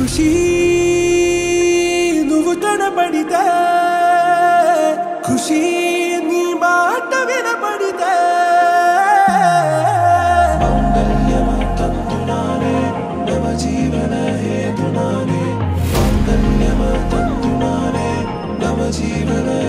ఖుషీ నువ్వు కనపడితే ఖుషీ నీ మాట వినపడితే మంగళ్యమంతందునానే నవ జీవన హేతునానే మంగళ్యమంతందునానే నవ జీవన